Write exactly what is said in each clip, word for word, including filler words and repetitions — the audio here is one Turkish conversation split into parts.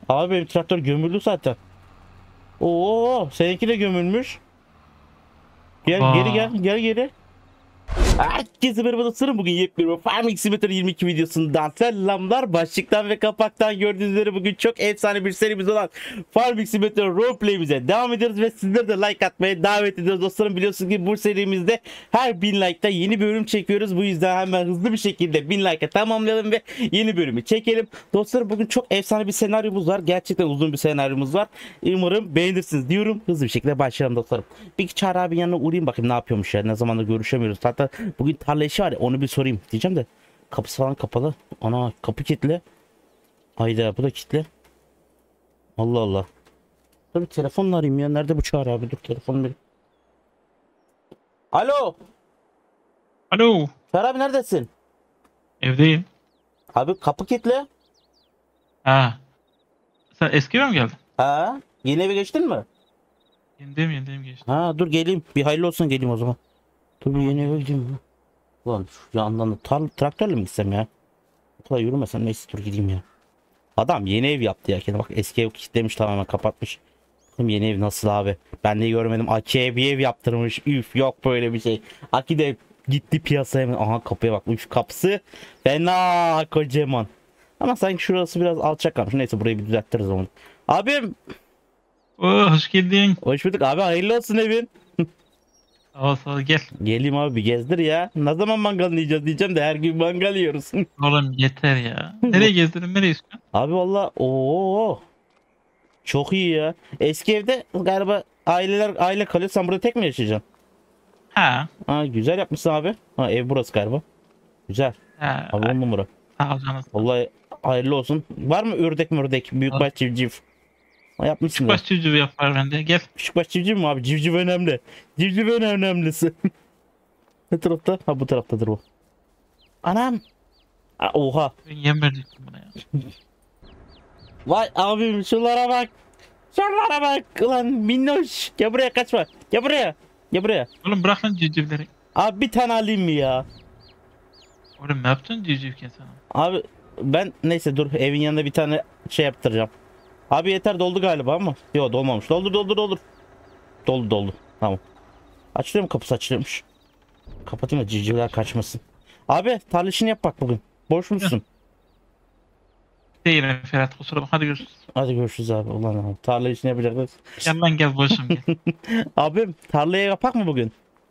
Abi benim traktör gömüldü zaten. Oo, seninki de gömülmüş. Gel geri Aa, gel gel geri. Herkese merhaba dostlarım. Bugün yepyeni bir Farming Simulator yirmi iki videosundan selamlar. Başlıktan ve kapaktan gördüğünüz üzere bugün çok efsane bir serimiz olan Farming Simulator Roleplay'imize devam ediyoruz ve sizleri de like atmaya davet ediyoruz dostlarım. Biliyorsunuz ki bu serimizde her bin like'ta yeni bir bölüm çekiyoruz. Bu yüzden hemen hızlı bir şekilde bin like'a tamamlayalım ve yeni bölümü çekelim. Dostlarım bugün çok efsane bir senaryomuz var. Gerçekten uzun bir senaryomuz var. Umarım beğenirsiniz diyorum. Hızlı bir şekilde başlayalım dostlarım. Bir Çağrı abinin yanına uğrayayım bakayım ne yapıyormuş ya. Ne zamandır görüşemiyoruz. Hatta bugün tarla işi var ya, onu bir sorayım diyeceğim de. Kapısı falan kapalı. Ana kapı kilitli. Hayda bu da kilitli. Allah Allah. Dur bir telefonla arayayım ya. Nerede bu Çağrı abi? Dur telefonu bir. Alo. alo. Çağrı abi neredesin? Evdeyim. Abi kapı kilitli. Ha. Sen eski eve mi geldin? Ha? Yeni eve geçtin mi? Yenideyim yenideyim geçtim. Ha dur geleyim. Bir hayırlı olsun geleyim o zaman. Dur bir yeni eve gideyim. Ulan şu yandan da tar- traktörle mi gitsem ya? O kadar yürümesem neyse dur gideyim ya. Adam yeni ev yaptı ya kendine. Bak eski ev kilitlemiş, tamamen kapatmış. Bakayım yeni ev nasıl abi. Ben de görmedim. Aki'ye bir ev yaptırmış. Üf yok böyle bir şey. Aki de gitti piyasaya hemen. Aha kapıya bak. Üf kapısı fena kocaman. Ama sanki şurası biraz alçak kalmış. Neyse burayı bir düzeltiriz onu. Abim Oo, hoş geldin. hoş bulduk abi, hayırlı olsun evin. Sağ ol sağ ol gel. Geleyim abi bir gezdir ya. Ne zaman mangal yiyeceğiz diyeceğim de her gün mangal yiyoruz. Oğlum yeter ya. Nereye gezdirin nereye istiyorsun? Abi valla ooo çok iyi ya. Eski evde galiba aileler aile kalıyor. Sen burada tek mi yaşayacaksın? Ha. Ha güzel yapmışsın abi. Ha ev burası galiba. Güzel. Ha. Abi on numara. Sağ ol canım. Vallahi hayırlı olsun. Var mı ördek mürdek? Büyükbaş civciv. Ha yapmışsın ya. Baş çocuğu yapar bende gel. Küçükbaş civciv mi abi? Civciv önemli. Civciv en önemlisi. Ne tarafta? Ha bu taraftadır bu. Anam. Ha, oha. Ben yem verecektim buna ya. Vay abim şunlara bak. Şunlara bak. Ulan minnoş. Gel buraya kaçma. Gel buraya. Gel buraya. Oğlum bırak lan civcivleri. Abi bir tane alayım mı ya? Oğlum ne yapacaksın civcivken sana? Abi ben neyse dur evin yanında bir tane şey yaptıracağım. Abi yeter doldu galiba ama. Yok dolmamış. Doldur doldur doldur. Doldu doldu. Tamam. Açılıyor mu kapısı, açılıyormuş. Kapatayım da civcivler kaçmasın. Abi tarla işini yap bak bugün. Boş musun? Değilim Ferhat kusura bakma hadi görüşürüz. Hadi görüşürüz abi. Ulan abi tarla işini yapacaklar. Gel lan gel boşum gel. Abim tarlaya yapak mı bugün?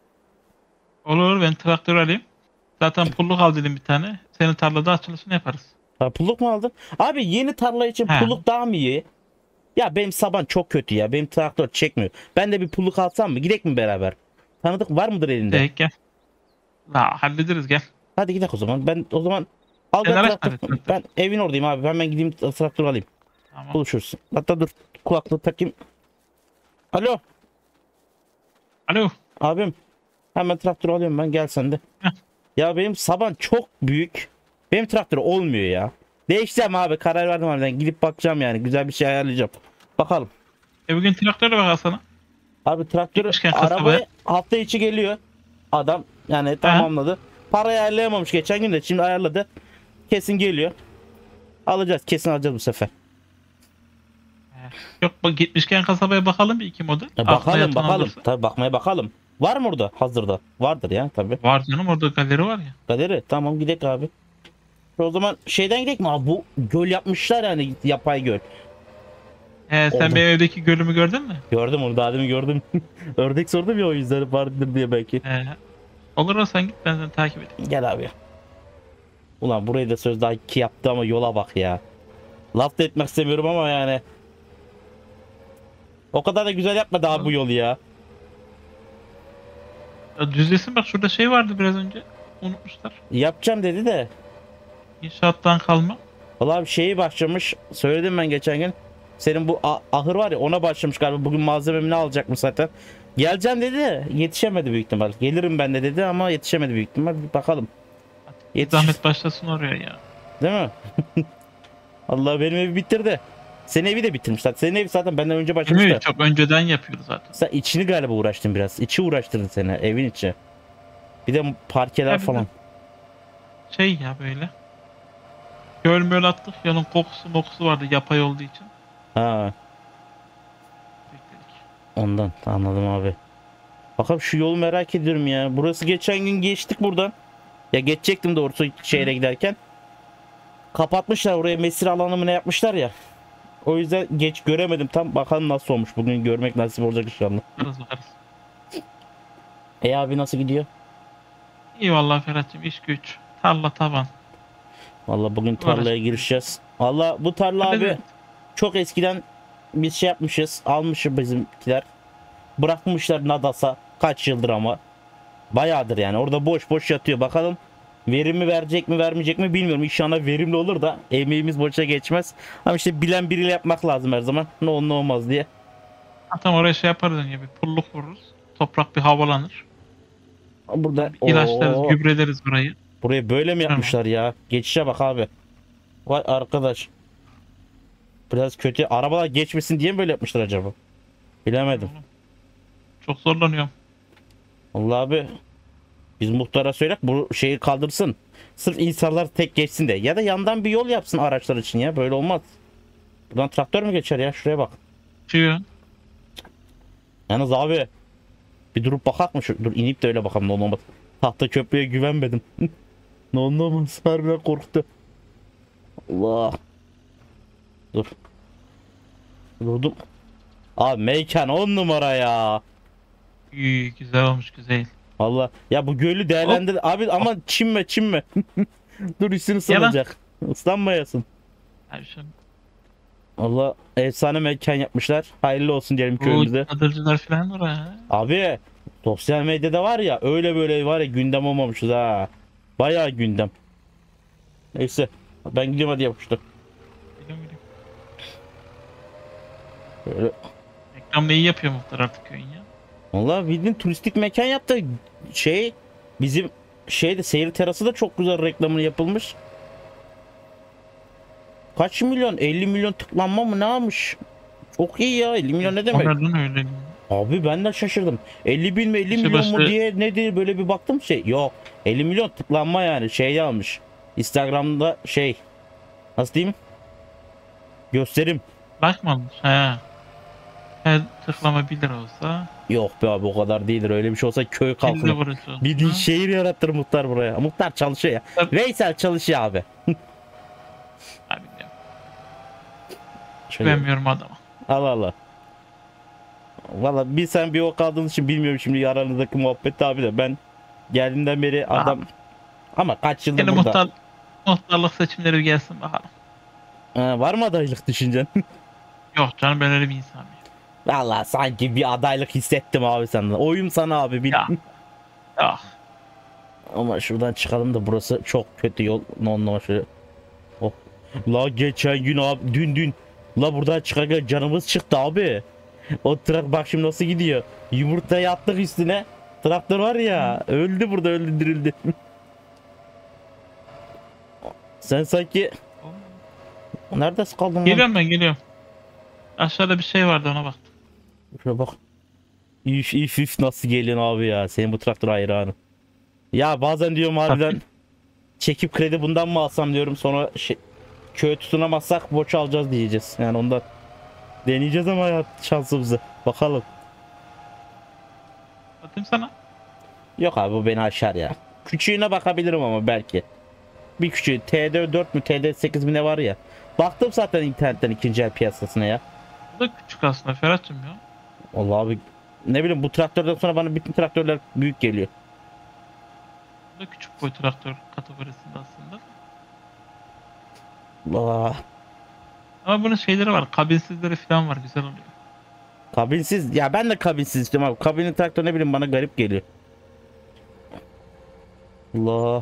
Olur ben traktör alayım. Zaten pulluk al dedim bir tane. Senin tarlada açılışını yaparız. Ha, pulluk mu aldın? Abi yeni tarla için He. pulluk daha mı iyi? Ya benim saban çok kötü ya. Benim traktör çekmiyor. Ben de bir pulluk alsam mı? Gidek mi beraber? Tanıdık var mıdır elinde? Peki gel. La hallederiz gel. Hadi gidelim o zaman. Ben o zaman al Sen ben araç traktör. mı traktör? Ben evin oradayım abi. Hemen gideyim traktör alayım. Tamam. Buluşuruz. Hatta dur kulaklığı takayım. Alo Alo. abim. Hemen traktör alıyorum ben, gel sen de. Heh. Ya benim saban çok büyük. Benim traktör olmuyor ya. Değişeceğim abi, karar verdim harbiden. Gidip bakacağım yani. Güzel bir şey ayarlayacağım. Bakalım. E bugün traktörle bak sana. Abi traktörü Gitmişken arabayı kasabaya. hafta içi geliyor. Adam yani tamamladı. Parayı ayarlayamamış geçen gün de, şimdi ayarladı. Kesin geliyor. Alacağız, kesin alacağız bu sefer. Yok bak gitmişken kasabaya bakalım bir iki model. Ya Aklına bakalım yatan bakalım. olursa. Tabii bakmaya bakalım. Var mı orada hazırda? Vardır ya tabii. Var canım orada galeri var ya. Galeri tamam, gidek abi. O zaman şeyden gidek mi abi, bu göl yapmışlar yani, yapay göl. He sen Oldu. benim evdeki gölümü gördün mü? Gördüm onu, daha demin gördüm. Ördek sordum ya, o yüzden vardır diye belki. He. Olur o sen git ben seni takip edeyim. Gel abi. Ulan burayı da söz daha iki yaptı ama yola bak ya. Laf da etmek istemiyorum ama yani. O kadar da güzel yapmadı abi bu yolu ya. Ya düzlesin bak şurada şey vardı biraz önce. Unutmuşlar. Yapacağım dedi de. İnşaattan kalma. Vallahi bir şeyi başlamış. Söyledim ben geçen gün. Senin bu a- ahır var ya, ona başlamış galiba. Bugün malzememi alacakmış zaten. Geleceğim dedi de yetişemedi büyük ihtimal. Gelirim ben de dedi ama yetişemedi büyük ihtimal. Bir bakalım. Bir Yetiş. zahmet başlasın oraya ya. Değil mi? Allah benim evi bitirdi. Senin evi de bitirmiş zaten. Senin evi zaten benden önce başlamış Değil da. mi? Çok önceden yapıyordu zaten. Sen içini galiba uğraştın biraz. İçi uğraştırdın seni, evin içi. Bir de parkeler Ya bir de falan. Şey ya böyle. Göl möl attık. Yanın kokusu mokusu vardı yapay olduğu için. Ha, Bekledik. ondan anladım abi. Bakalım şu yolu merak ediyorum ya. Burası geçen gün geçtik buradan. Ya geçecektim doğrusu şehre giderken. Kapatmışlar oraya, mesire alanı mı ne yapmışlar ya. O yüzden geç göremedim tam. Bakalım nasıl olmuş. Bugün görmek nasip olacak inşallah. Bakarız bakarız. E abi nasıl gidiyor? İyi vallahi Ferhat'cığım, iş güç. Tarla taban. Vallahi bugün tarlaya Uğraştık. girişeceğiz. Vallahi bu tarla abi Evet. çok eskiden biz şey yapmışız. Almışız bizimkiler. Bırakmışlar nadasa. Kaç yıldır ama. Bayağıdır yani. Orada boş boş yatıyor. Bakalım verimi verecek mi vermeyecek mi bilmiyorum. İnşallah verimli olur da emeğimiz boşa geçmez. Ama işte bilen biriyle yapmak lazım her zaman. Ne olur ne olmaz diye. Tam oraya şey yaparız ya, bir pulluk vururuz. Toprak bir havalanır. Burada İlaçlarız, Oo, gübreleriz burayı. buraya böyle mi yapmışlar ya? Geçişe bak abi. Vay arkadaş. Biraz kötü. Arabalar geçmesin diye mi böyle yapmışlar acaba? Bilemedim. Çok zorlanıyorum. Vallahi abi biz muhtara söyle bu şeyi kaldırsın. Sırf insanlar tek geçsin de. Ya da yandan bir yol yapsın araçlar için ya. Böyle olmaz. Buradan traktör mü geçer ya? Şuraya bak. Çıkıyor. Yalnız abi bir durup bakak mı? Şu, dur inip de öyle bakalım ne olur olmaz. Tahta köprüye güvenmedim. Ne olur ne olmaz. Harbiden korktu. Allah. Dur. Durdum. Abi mekan on numara ya. İyi, güzel olmuş, güzel. Valla ya bu gölü değerlendir. Abi ama çinme çinme. Dur üstünü Yalan. ıslanacak. Islanmayasın. Abi şu Allah efsane mekan yapmışlar. Hayırlı olsun diyelim bu köyümüzde. çadırcılar falan var ha. Abi sosyal medyada var ya öyle böyle var ya gündem olmamışız ha. Bayağı gündem. Neyse ben gidiyorum hadi yapıştır. Biliyorum, biliyorum. Böyle. Reklamda iyi yapıyor muhtar artık köyün ya. Valla bildiğin turistik mekan yaptı. Şey bizim şeyde seyir terası da çok güzel reklamını yapılmış. Kaç milyon? elli milyon tıklanma mı ne almış? Çok iyi ya, elli milyon ne demek? Onlardan öyle. Abi ben de şaşırdım. elli bin mi elli İşte milyon mu başı- diye nedir böyle bir baktım şey. Yok elli milyon tıklanma yani şey almış. Instagram'da şey nasıl diyeyim? Gösterim. Bakmamış ha. Her tıklama bir lira olsa Yok be abi o kadar değildir. Öyle bir şey olsa köy elli kalkınır. vurucu olsa. Bir şehir yarattır muhtar buraya. Muhtar çalışıyor ya. Tabii. Veysel çalışıyor abi. Abi bilmiyorum. Şöyle, Güvenmiyorum adama. Allah Allah. Valla bir sen bir o kaldığınız için bilmiyorum şimdi aranızdaki muhabbet abi de ben geldiğinden beri adam ama kaç yıldır Yine burada. muhtar, muhtarlık seçimleri bir gelsin bakalım. Ha, var mı adaylık düşüncen? Yok canım, ben öyle bir insan mıyım? Valla sanki bir adaylık hissettim abi senden. Oyum sana abi bil. Ya. Yok. Ama şuradan çıkalım da burası çok kötü yol. No no şöyle. Oh. La geçen gün abi dün dün. La buradan çıkarken canımız çıktı abi. O trak bak şimdi nasıl gidiyor. Yumurtayı attık üstüne. Traktör var ya öldü burada öldürüldü. Sen sanki nerede kaldın lan? Geliyorum ben, geliyorum. Aşağıda bir şey vardı, ona baktım. Şuraya bak. Üf üf üf nasıl geliyorsun abi ya. Senin bu traktör hayranı. Ya bazen diyorum harbiden çekip kredi bundan mı alsam diyorum sonra şey, köye tutunamazsak borç alacağız diyeceğiz. Yani ondan deneyeceğiz ama hayat şansımızı. Bakalım. Atayım sana. Yok abi bu beni aşar ya. Küçüğüne bakabilirim ama belki. Bir küçüğü T D dört mü T D sekiz mi ne var ya. Baktım zaten internetten ikinci el piyasasına ya. Bu da küçük aslında Ferhat'cığım ya. Vallahi abi ne bileyim bu traktörden sonra bana bütün traktörler büyük geliyor. Bu da küçük boy traktör kategorisinde aslında. Allah. Ama bunun şeyleri var, kabinsizleri falan var, güzel oluyor. Kabinsiz ya ben de kabinsiz istiyorum abi. Kabinli traktör ne bileyim bana garip geliyor. Allah.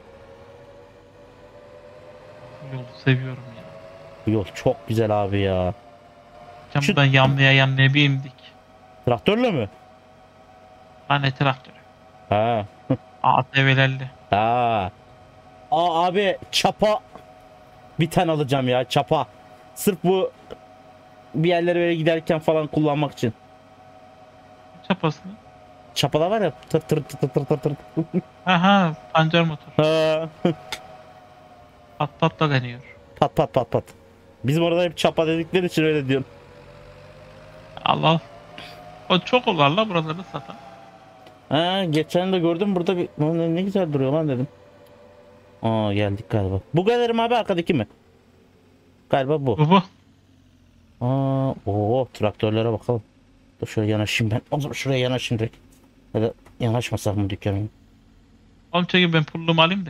Bu yolu seviyorum ya. Bu yol çok güzel abi ya. Can Şu- buradan yanlaya yanlaya bir indik. Traktörle mi? Ha ne traktörü? Ha. A T V'lerle. Ha. Aa abi çapa bir tane alacağım ya çapa. Sırf bu bir yerlere böyle giderken falan kullanmak için. Çapasını. Çapalar var ya tır tır tır tır tır tır. Ha ha, pancar motor. Ha. Pat pat da deniyor. Pat pat pat pat. Bizim orada hep çapa dedikleri için öyle diyorum. Allah al. O çok olur la buraları satan. Ha, geçen de gördüm burada bir Lan ne güzel duruyor lan dedim. Aa geldik galiba. Bu galerim abi arkadaki mi? Galiba bu. Bu bu. Aa, oo traktörlere bakalım. Dur şöyle yanaşayım ben. O zaman şuraya yanaşayım direkt. Ya da yanaşmasak mı dükkanı? Oğlum çekil ben pullumu alayım da.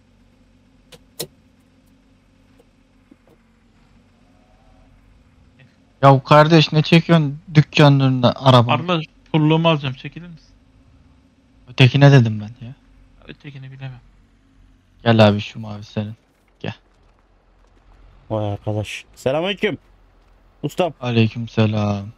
Ya kardeş ne çekiyorsun dükkanın önünde araba? Arla pullumu alacağım çekilir misin? Ötekine dedim ben ya. Ötekini bilemem. Gel abi şu mavi senin. Vay arkadaş. Selamünaleyküm. Ustam. Aleykümselam.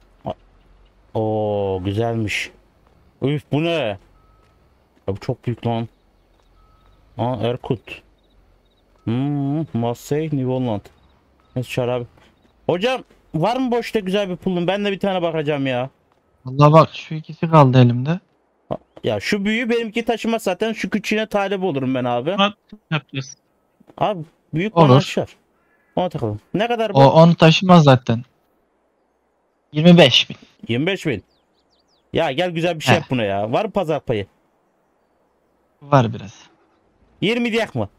Oo güzelmiş. Üf bu ne? Ya bu çok büyük lan. Aa Erkut. Hmm, Massey Nivoland. Neyse Çağrı abi. Hocam var mı boşta güzel bir pulun? Ben de bir tane bakacağım ya. Valla bak şu ikisi kaldı elimde. Ya şu büyüğü benimki taşıma zaten, şu küçüğüne talip olurum ben abi. Buna yapacağız. Abi büyük Olur. bana aşar. Ona takalım. Ne kadar bu? O onu taşımaz zaten. yirmi beş bin. yirmi beş bin. Ya gel güzel bir şey Heh. yap buna ya. Var mı pazar payı? Var biraz. yirmi diyak mı?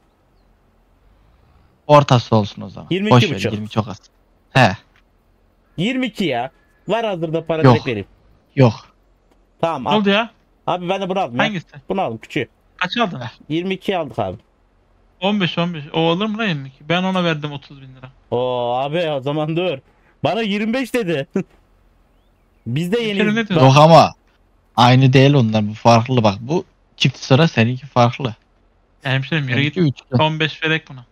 Ortası olsun o zaman. yirmi iki Boş ver, buçuk. yirmi çok az. He. yirmi iki ya. Var hazırda para Yok. direkt vereyim. Yok. Tamam Ne abi. oldu ya? Abi ben de bunu aldım ya. Hangisi? Bunu aldım küçüğü. Kaç aldın? yirmi iki aldık abi. on beş on beş. O olur mu lan yirmi iki? Ben ona verdim otuz bin lira. Oo abi o zaman dur. Bana yirmi beş dedi. Biz de Hemşerim yeniyiz. ne diyor? Bak- Yok ama aynı değil onlar, bu farklı bak. Bu çift sıra, seninki farklı. Ya hemşerim yürü git. Seninki üçlü. on beş verek buna.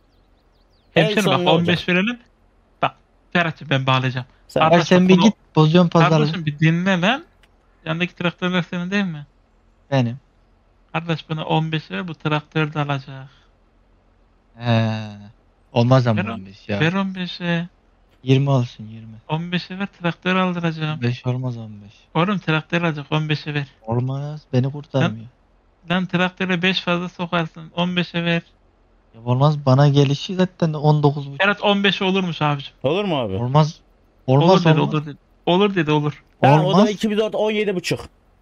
En Hemşerim son bak ne on olacak? beş verelim. Bak Ferhat'cığım ben bağlayacağım. Sen- Abi- Ya sen bir bunu- git bozuyorsun pazarı. Kardeşim bir dinle lan. Yandaki traktörler senin değil mi? Benim. Kardeş bana on beş ver, bu traktörü de alacak. He. Olmaz ama Ver, on beş ya. ver on beşe. yirmi olsun, yirmi. on beşe ver, traktör aldıracağım. beş olmaz on beş. Oğlum traktör alacak, on beşe ver. Olmaz, beni kurtarmıyor. Lan traktöre beş fazla sokarsın, on beşe ver. Ya olmaz, bana gelişi zaten on dokuz buçuk. Ferhat on beşe olurmuş abicim. Olur mu abi? Olmaz. Olur Olmaz, dedi, olmaz. olur dedi. Olur dedi, olur. Tamam o da Olmaz. iki bin dört on yedi buçuk.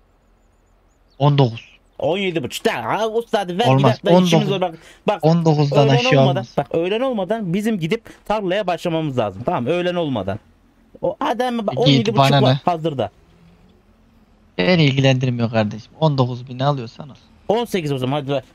on dokuz. on yedi buçuk. Tamam usta ver Olmaz, gidelim. on İşimiz dokuz. var bak. Bak on dokuzdan öğlen aşağı olmadan, olmaz. bak öğlen olmadan bizim gidip tarlaya başlamamız lazım. Tamam öğlen olmadan. O adam bak Git, on yedi buçuk bana var ne? hazırda. Beni ilgilendirmiyor kardeşim. on dokuz bin alıyorsan al. on sekiz o zaman hadi ver.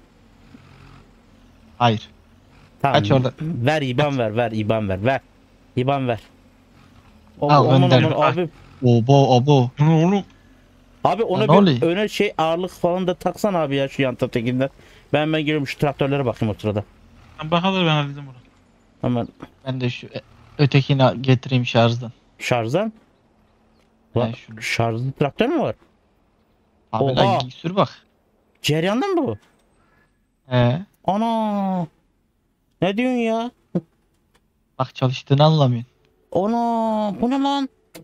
Hayır. Tamam. Kaç orada? Ver İban ver ver İban ver ver. İban ver. O, Al, aman, gönder. aman, abi Obo obo. Bunu oğlum. abi ona ne bir oluyor? öne şey ağırlık falan da taksan abi ya şu yan taraftakinden. Ben ben geliyorum şu traktörlere bakayım o sırada. Lan bakalım ben halledeceğim bunu. Hemen Ben de şu e- ötekini getireyim şarjdan. şarjdan. Ben Lan, şunu. şarjlı traktör mü var? Abi Oha. lan sür bak. Ceryan'dan mı bu? He. Ana. Ne diyorsun ya? Bak çalıştığını anlamıyorsun. Ana. Bu ne lan?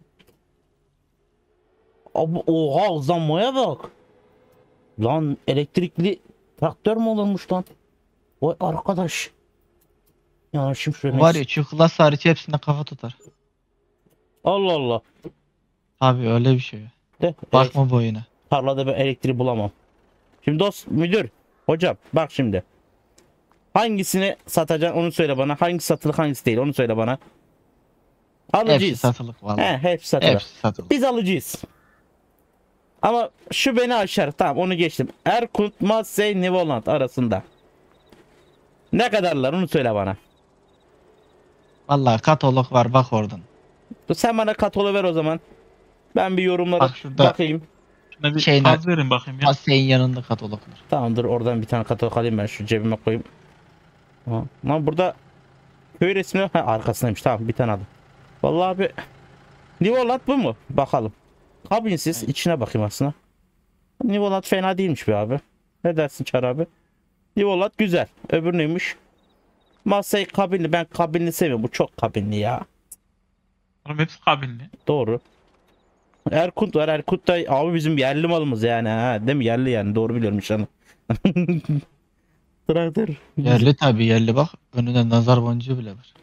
Abi, oha hızlanmaya bak. Lan elektrikli traktör mü olurmuş lan? Vay arkadaş. Ya şimdi şöyle. Bu var ya çikolata hariç hepsine kafa tutar. Allah Allah. Abi öyle bir şey. De, Bakma boyuna. tarlada ben elektriği bulamam. Şimdi dost müdür. Hocam bak şimdi. Hangisini satacaksın onu söyle bana. Hangisi satılık hangisi değil onu söyle bana. Hepsi Alıcıyız. satılık vallahi. He, hepsi satılık. Hepsi satılık. Biz alıcıyız. Ama şu beni aşar. Tamam onu geçtim. Erkut, Massey, Nivoland arasında. Ne kadarlar onu söyle bana. Vallahi katalog var, bak oradan. Sen bana katolu ver o zaman. Ben bir yorumlara Bak şurada. bakayım. Şuna bir Şeyin- gaz verin bakayım ya. Maseyin yanında katalog var. Tamamdır oradan bir tane katalog alayım ben şu cebime koyayım. Ha, lan burada köy resmi ha, arkasındaymış. Tamam bir tane aldım. Vallahi abi Nivoland bu mu? Bakalım. Kabinsiz içine bakayım aslında. Nivoland fena değilmiş be abi. Ne dersin Çar abi? Nivoland güzel. Öbür neymiş? Massey kabinli. Ben kabinli seviyorum. Bu çok kabinli ya. Oğlum hepsi kabinli. Doğru. Erkut var. Erkut da abi bizim yerli malımız yani ha. Değil mi? Yerli yani. Doğru biliyorum inşallah. Traktör. Yerli tabi, yerli bak. Önünde nazar boncuğu bile var.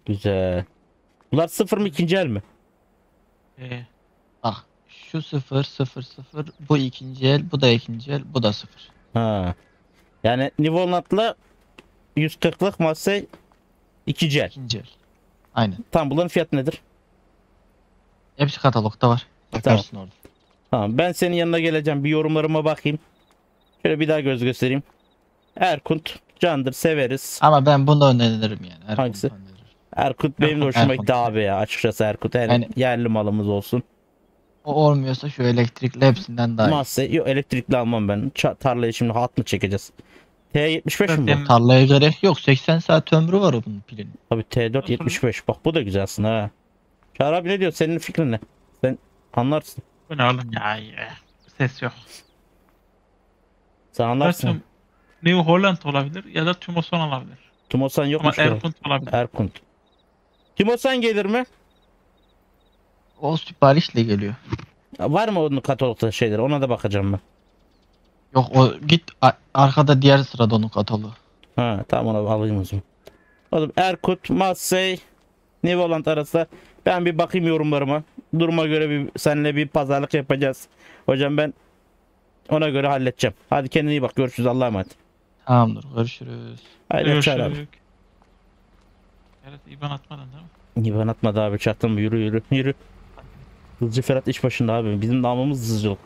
Güzel. Bunlar sıfır mı ikinci el mi? Ee, Bak şu sıfır sıfır sıfır bu ikinci el bu da ikinci el bu da sıfır. Ha. Yani Nivolant'la yüz kırklık Massey ikinci el. İkinci el. Aynen. Tam bunların fiyatı nedir? Hepsi katalogda var. Bakarsın orada. Tamam, ben senin yanına geleceğim, bir yorumlarıma bakayım. Şöyle bir daha göz göstereyim. Erkunt candır, severiz. Ama ben bunu öneririm yani. Erkun'u Hangisi? öneririm. Erkut benim de hoşuma Erkut. gitti abi ya, açıkçası Erkut. Yani Yani- yerli malımız olsun. O olmuyorsa şu elektrikli hepsinden daha iyi. Massey yok, elektrikli almam ben. Ça- tarlaya şimdi hat mı çekeceğiz? T yetmiş beş mi bu? Zaten- Tarlaya gerek yok. seksen saat ömrü var o bunun pilinin. Tabii T dört yetmiş beş. Bak bu da güzel aslında ha. Çağrı abi ne diyor? Senin fikrin ne? Sen anlarsın. Bu ne oğlum ya? ya. Ses yok. Sen anlarsın. Zaten New Holland olabilir ya da Tucson olabilir. Tumosan Ama yokmuş ki. Erkunt olabilir. Erkunt. Timosan gelir mi? O siparişle geliyor. Var mı onun katalogda şeyler? Ona da bakacağım ben. Yok o git a- arkada diğer sırada onun kataloğu. Ha tamam, onu alayım o zaman. Oğlum Erkut, Massey, Nivoland arasında ben bir bakayım yorumlarıma. Duruma göre bir seninle bir pazarlık yapacağız. Hocam ben ona göre halledeceğim. Hadi kendine iyi bak. Görüşürüz. Allah'a emanet. Tamamdır görüşürüz. Haydi Çağrı abi. Görüşürüz. Evet, İban atmadın değil mi? İyi ben atmadı abi. Çaktın mı? Yürü yürü. Yürü. Hızcı Ferhat iş başında abi. Bizim namımız hızcılık.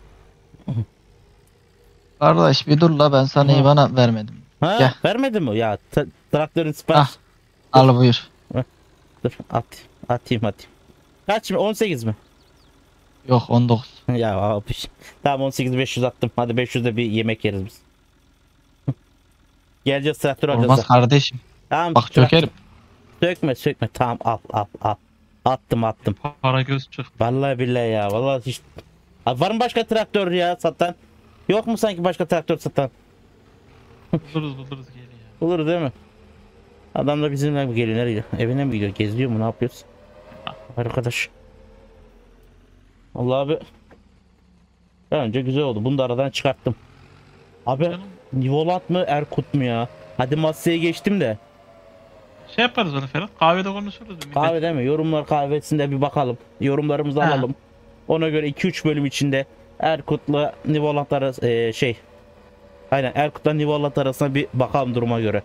Kardeş bir dur la ben sana Aha. IBAN'a vermedim. Ha Gel. vermedin mi? Ya tra- traktörün sipariş. Ah. Al buyur. Dur at. Atayım atayım. Kaç mı? on sekiz mi? Yok on dokuz. Ya abi. Tamam on sekiz beş yüz attım. Hadi beş yüzde bir yemek yeriz biz. Geleceğiz traktör alacağız. Olmaz kardeşim. Tamam. Bak traktör- çökerim. Sökme sökme. Tamam al al al. Attım attım. Para göz çıktı. Vallahi billahi ya. Vallahi hiç. Abi var mı başka traktör ya satan? Yok mu sanki başka traktör satan? Buluruz buluruz geliyor. Olur değil mi? Adam da bizimle mi geliyor? Nereye? Evine mi gidiyor? Geziyor mu? Ne yapıyoruz? Arkadaş. Allah abi. Bence güzel oldu. Bunu da aradan çıkarttım. Abi Canım, Nivolant mı Erkut mu ya? Hadi Massey'e geçtim de. şey yaparız onu Ferhat. Kahvede konuşuruz. bir millet. Kahve değil mi? Yorumlar kahvesinde bir bakalım. Yorumlarımızı Ha. alalım. Ona göre iki üç bölüm içinde Erkut'la Nivolant arası e, şey. Aynen Erkut'la Nivolant arasına bir bakalım duruma göre.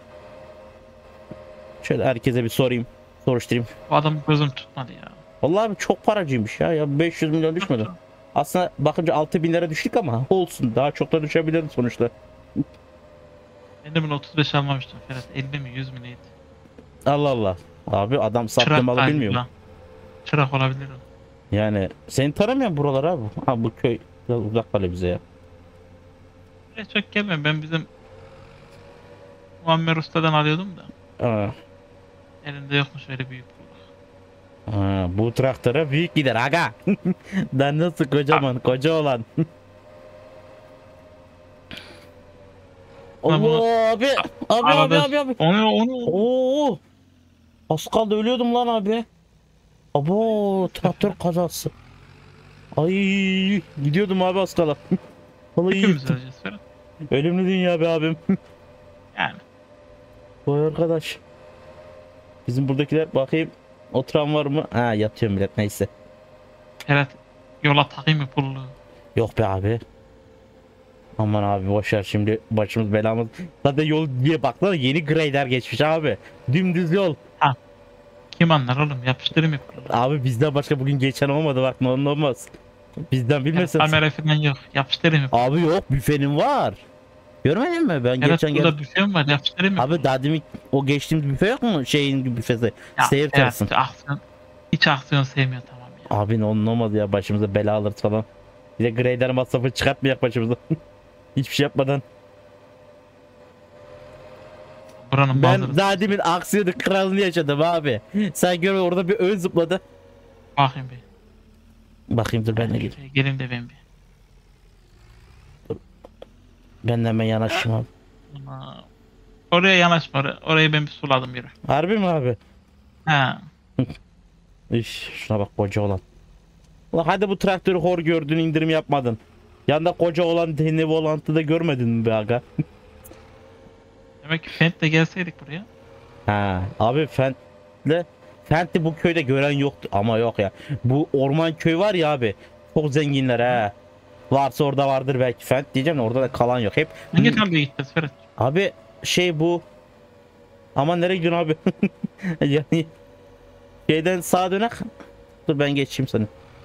Şöyle herkese bir sorayım. Soruşturayım. Bu adam gözüm tutmadı ya. Vallahi abi çok paracıymış ya. Ya beş yüz milyon düşmedi. Aslında bakınca altı bin lira düştük ama olsun. Daha çok da düşebilirdi sonuçta. Ben de bunu otuz beş almamıştım Ferhat. elli mi yüz mü neydi? Allah Allah. Abi adam sattı Çırak malı galiba. bilmiyor mu? Çırak olabilir o. Yani seni tanımıyorum buralar abi. Ha bu köy biraz uzak kalıyor bize ya. E, çok gelmem. Ben bizim Muammer Usta'dan alıyordum da. Aa, Elinde yokmuş öyle büyük kulluk. aa, bu traktöre büyük gider aga. Dan nasıl kocaman koca olan. Lan bunu- Allah abi. Abi abi Arada- abi abi. Onu onu. Oo. Az kaldı ölüyordum lan abi. Abo traktör kazası. Ay gidiyordum abi az kala. Vallahi iyi Hepimiz gittim. öleceğiz Ferhat. Ölümlü dünya be abim. Yani. Vay arkadaş. Bizim buradakiler bakayım oturan var mı? Ha yatıyor millet neyse. Ferhat yola takayım mı pullu? Yok be abi. Aman abi boşver şimdi başımız belamız. Zaten yol diye bak lan yeni grader geçmiş abi. Dümdüz yol. Kim anlar oğlum? Yapıştırayım mı pullu? Abi bizden başka bugün geçen olmadı bak ne olur ne olmaz. Bizden Yani bilmezsen. kamera falan yok. Yapıştırayım mı? Abi yok büfenin var. Görmedin mi ben Ferhat geçen gel. burada büfe mi var? Yapıştırayım mı? Abi daha demin o geçtiğimiz büfe yok mu şeyin büfesi? Ya, Seyir Ferhat, terasın. aksiyon. Hiç aksiyon sevmiyor tamam ya. Abi ne onun olmadı ya başımıza bela alırız falan. Bir de grader masrafı çıkartmayak başımıza. Hiçbir şey yapmadan. Buranın Ben manzarası. daha demin aksiyonu kralını yaşadım abi. Sen gör orada bir ön zıpladı. Bakayım bir. Bakayım dur ben de gideyim. Şöyle Gelin de ben bir. Ben de hemen yanaşayım abi. Ama oraya yanaşma. Oraya, orayı ben bir suladım yürü. Harbi mi abi? Ha. Üf, şuna bak koca olan. Ulan hadi bu traktörü hor gördün indirim yapmadın. Yanında koca olan deni volantı da görmedin mi be aga? Demek ki Fent'le gelseydik buraya. Ha abi fen Fent'le. Fent'i bu köyde gören yoktu ama yok ya. Bu orman köy var ya abi. Çok zenginler ha. Varsa orada vardır belki Fent diyeceğim de orada da kalan yok. Hep Hangi tarlaya gideceğiz Ferhat? abi şey bu. Aman nereye gidiyorsun abi? Yani şeyden sağa dönek. Dur ben geçeyim seni.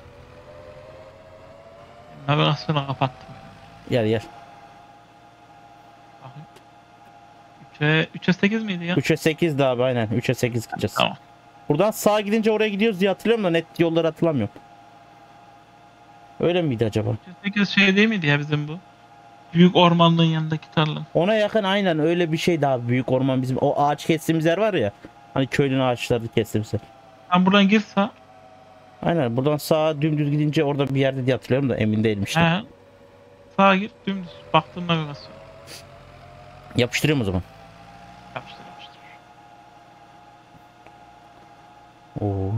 Navigasyonu kapattım. Gel gel. Bakayım. üçe, üçe sekiz miydi ya? üçe sekiz de abi aynen. üçe sekiz gideceğiz. Tamam. Buradan sağa gidince oraya gidiyoruz diye hatırlıyorum da net yolları hatırlamıyorum. Öyle miydi acaba? üçe sekiz şey değil miydi ya bizim bu? Büyük ormanlığın yanındaki tarla. Ona yakın aynen öyle bir şey daha büyük orman bizim. O ağaç kestiğimiz yer var ya. Hani köylünün ağaçları kestiğimiz yer. Ben buradan girse Aynen buradan sağa dümdüz gidince orada bir yerde diye hatırlıyorum da emin değilim işte. he, sağa gir dümdüz. Baktım navigasyon. Yapıştırıyorum o zaman. Yapıştır yapıştır. Oo.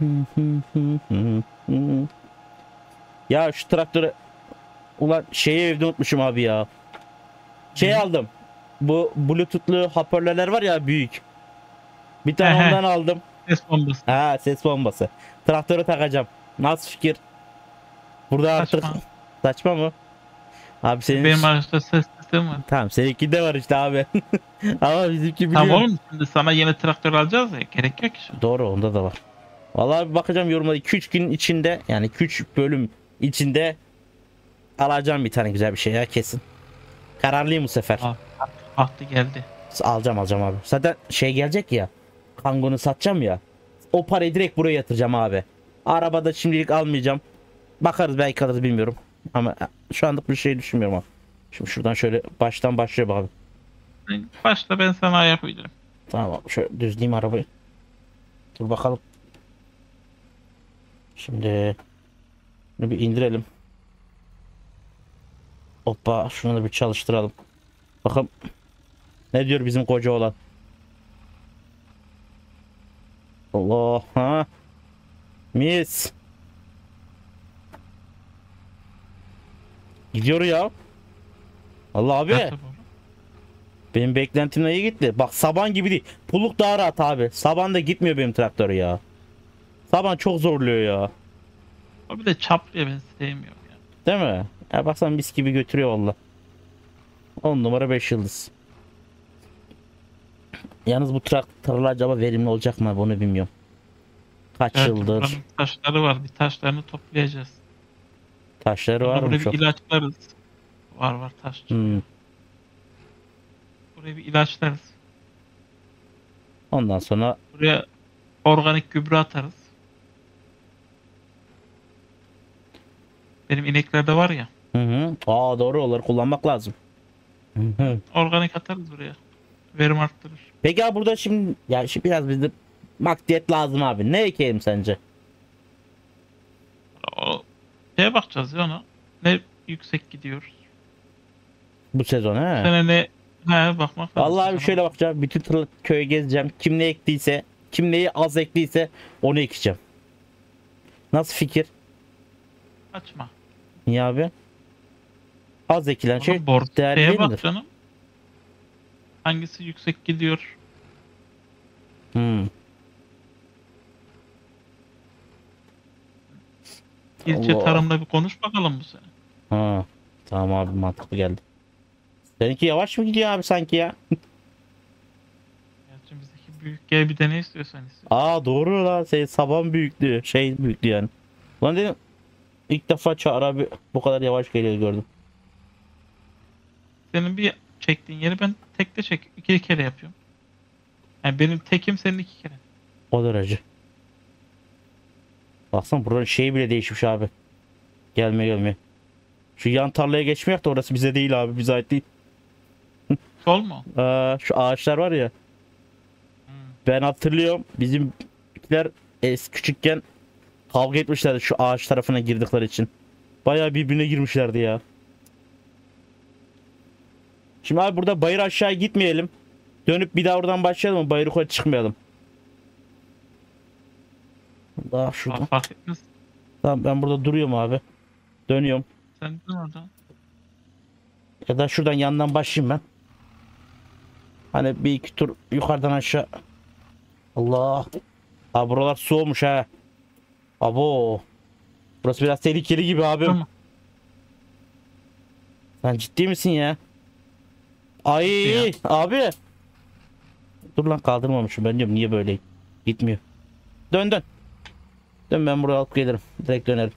Ya şu traktörü ulan şeyi evde unutmuşum abi ya. Şey Hı. aldım. Bu bluetooth'lu hoparlörler var ya büyük. Bir tane Ehe. ondan aldım. Ses bombası. Ha ses bombası. Traktöre takacağım. Nasıl fikir? Burada artık Saçma. saçma mı? Abi senin Benim araçta ses sistemi var. tamam seninki de var işte abi. Ama bizimki biliyor. Tamam oğlum şimdi sana yeni traktör alacağız ya. Gerek yok ki şu an. Doğru onda da var. Vallahi bir bakacağım yorumlara iki üç gün içinde yani iki üç bölüm içinde alacağım bir tane güzel bir şey ya kesin. Kararlıyım bu sefer. Al. Vakti geldi. Alacağım alacağım abi. Zaten şey gelecek ya. Kangonu satacağım ya. O parayı direkt buraya yatıracağım abi. Arabada şimdilik almayacağım. Bakarız belki alırız bilmiyorum. Ama şu anlık bir şey düşünmüyorum abi. Şimdi şuradan şöyle baştan başlayalım abi. Başla ben sana ayak uydurayım. Tamam abi şöyle düzleyeyim arabayı. Dur bakalım. Şimdi bunu bir indirelim. Hoppa şunu da bir çalıştıralım. Bakalım ne diyor bizim koca olan. Allah ha. Mis. Gidiyor ya. Allah abi. Nasıl bu? Benim beklentimden iyi gitti. Bak saban gibi değil. Puluk daha rahat abi. Saban da gitmiyor benim traktörü ya. Saban çok zorluyor ya. O bir de çaplıyor ben sevmiyorum ya. Değil mi? Ya baksana mis gibi götürüyor valla. on numara beş yıldız. Yalnız bu traktörler acaba verimli olacak mı bunu bilmiyorum. Kaç Evet, yıldır buranın taşları var. Bir taşlarını toplayacağız. taşları var mı Buraya çok? bir ilaçlarız. Var var taş. Hmm. Buraya bir ilaçlarız. Ondan sonra Buraya organik gübre atarız. Benim ineklerde var ya. hı hı. Aa doğru onları kullanmak lazım. Hı hı. Organik atarız buraya. Verim arttırır. Peki abi burada şimdi ya şimdi biraz bizde maddiyet lazım abi. Ne ekelim sence? O şeye bakacağız ya ona. Ne yüksek gidiyor. Bu sezon he? Bu sene ne he, bakmak lazım. Vallahi bir Sana şöyle bakacağım. Bütün tır köyü gezeceğim. Kim ne ektiyse, kim neyi az ektiyse onu ekeceğim. Nasıl fikir? Kaçma. Niye abi? Az ekilen şey Oğlum, bor değerli şeye değil bak midir? canım. Hangisi yüksek gidiyor? Hmm. İlçe Allah. tarımla bir konuş bakalım bu sene. Ha. Tamam abi mantıklı geldi. Seninki yavaş mı gidiyor abi sanki ya? Gerçi bizdeki büyük gel bir de ne istiyorsan iste. Aa doğru lan. Şey, saban büyüklüğü. Şey büyüklüğü yani. Lan dedim ilk defa Çağrı abi bu kadar yavaş geliyor gördüm. Senin bir çektiğin yeri ben tekte çek. iki kere yapıyorum. Yani benim tekim senin iki kere. O derece. Baksana buranın şeyi bile değişmiş abi. Gelme gelme. Şu yan tarlaya geçmeyek de orası bize değil abi. Bize ait değil. Sol mu? Aa, şu ağaçlar var ya. Hmm. Ben hatırlıyorum. Bizimkiler es küçükken kavga etmişlerdi şu ağaç tarafına girdikleri için. Bayağı birbirine girmişlerdi ya. Şimdi abi burada bayır aşağı gitmeyelim. Dönüp bir daha oradan başlayalım mı? Bayır yukarı çıkmayalım. Daha şurada. Bak, fark etmez. Tamam ben burada duruyorum abi. Dönüyorum. Sen dur orada. Ya da şuradan yandan başlayayım ben. Hani bir iki tur yukarıdan aşağı. Allah. Abi buralar su olmuş ha. Abo. Burası biraz tehlikeli gibi abim. Tamam. Sen ciddi misin ya? Ay Ya. abi. Dur lan kaldırmamışım ben diyorum niye böyle gitmiyor. Dön dön. Dön ben buraya alıp gelirim. Direkt dönerim.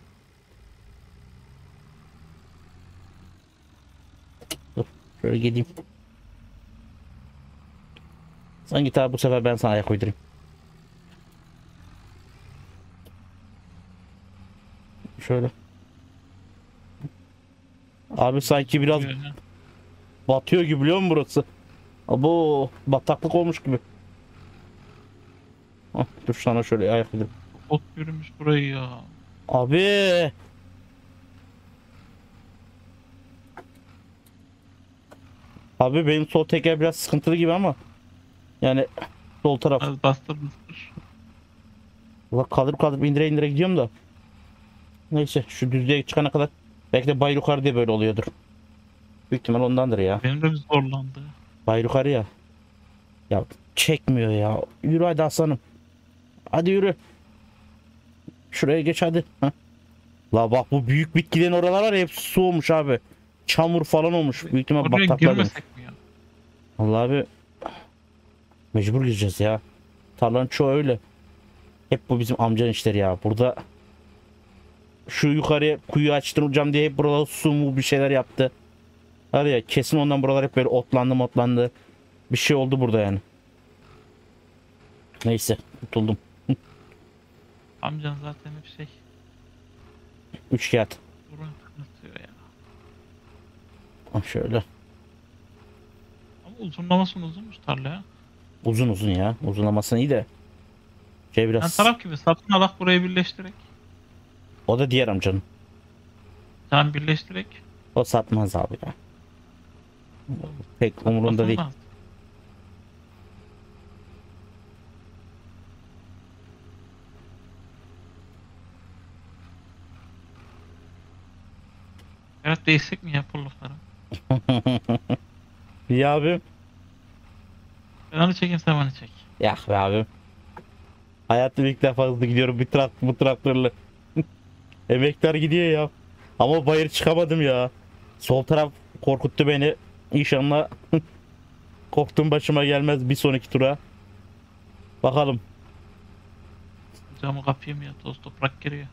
Dur şöyle gideyim. Sen git abi bu sefer ben sana ayak uydurayım. Şöyle. Abi sanki biraz Böyle. batıyor gibi biliyor musun burası? Abo bataklık olmuş gibi. Hah, dur sana şöyle ayak uydurayım. Ot yürümüş burayı ya. Abi. Abi benim sol teker biraz sıkıntılı gibi ama. Yani sol taraf. Az bastır bastır. Ulan kaldırıp kaldırıp indire indire gidiyorum da. Neyse şu düzlüğe çıkana kadar. Belki de bay yukarı diye böyle oluyordur. Büyük ihtimal ondandır ya. Benim de bir zorlandı. Bay yukarı ya. Ya çekmiyor ya. Yürü hadi aslanım. Hadi yürü. Şuraya geç hadi. Heh. La bak bu büyük bitkilerin oralar var ya hep su olmuş abi. Çamur falan olmuş. Büyük ihtimal Oraya bataklar olmuş. girmesek mi ya? Allah abi. Mecbur gireceğiz ya. Tarlanın çoğu öyle. Hep bu bizim amcanın işleri ya. Burada şu yukarıya kuyu açtıracağım diye hep buralar su mu bir şeyler yaptı. Var ya kesin ondan buralar hep böyle otlandı otlandı. Bir şey oldu burada yani. Neyse tutuldum. Amcan zaten hep şey. Üç kağıt. Burun atıyor ya. Ah, şöyle. Ama uzunlamasın uzunmuş tarla ya. Uzun uzun ya. Uzunlamasını iyi de. Şey Yani biraz. taraf gibi satın alak burayı birleştirek. O da diğer amcanın. Sen birleştirek. O satmaz abi ya. Pek umurunda değil. Satılmaz. Evet değişsek mi ya pullukları? İyi abi. Ben onu çekeyim sen beni çek. Ya be abi. Hayatımda ilk defa hızlı gidiyorum bir trak bu traktörle. Emekler gidiyor ya. Ama bayır çıkamadım ya. Sol taraf korkuttu beni. İnşallah korktuğum başıma gelmez bir sonraki tura. Bakalım. Camı kapayım ya toz toprak giriyor.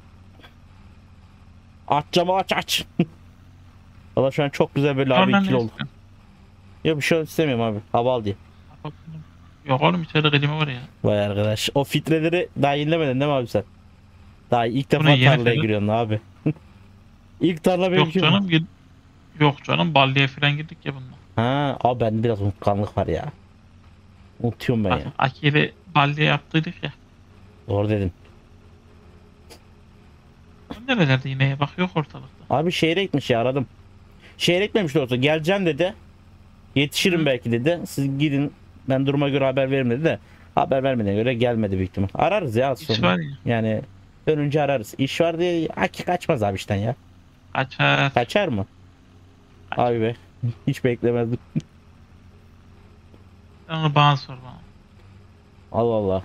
Aç camı aç aç. Valla şu an çok güzel böyle abi Oradan ikili ne olduk. istiyorsun? Ya bir şey istemiyorum abi. Hava al diye. Bakalım. Yok oğlum içeride klima var ya. Vay arkadaş. O filtreleri daha yenilemedin değil mi abi sen? Daha ilk defa Bu ne, yeni tarlaya filtre? giriyorsun abi. İlk tarla Yok benimki mi? canım gid- Yok canım balliye falan girdik ya bununla. Ha, abi bende biraz unutkanlık var ya. Unutuyorum ben Bak ya. Aki'yle balliye yaptıydık ya. Doğru dedin. O nerelerde yine ya? Bak yok ortalıkta. Abi şehre gitmiş ya aradım. Şehre gitmemiş de olsa geleceğim dedi. Yetişirim Hı. belki dedi. Siz gidin ben duruma göre haber veririm dedi de. Haber vermediğine göre gelmedi büyük ihtimal. Ararız ya az İş sonra. var ya. Yani dönünce ararız. İş var diye Aki kaçmaz abi işten ya. Kaçar. Kaçar mı? Kaçar. Abi be. Hiç beklemezdim. Sen onu bana sor bana. Allah Allah.